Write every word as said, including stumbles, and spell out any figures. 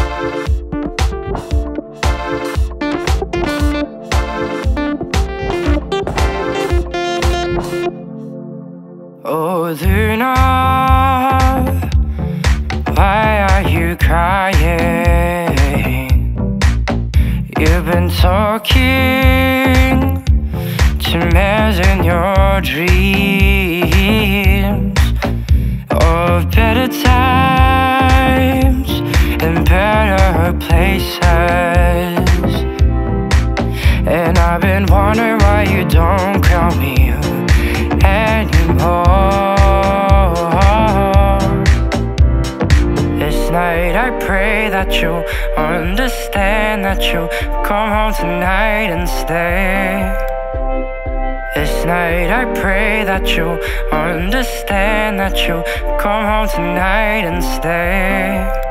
Oh, Luna, why are you crying? You've been talking to me in your dreams of better times and better places. And I've been wondering why you don't call me anymore. This night I pray that you understand, that you come home tonight and stay. This night I pray that you understand, that you come home tonight and stay.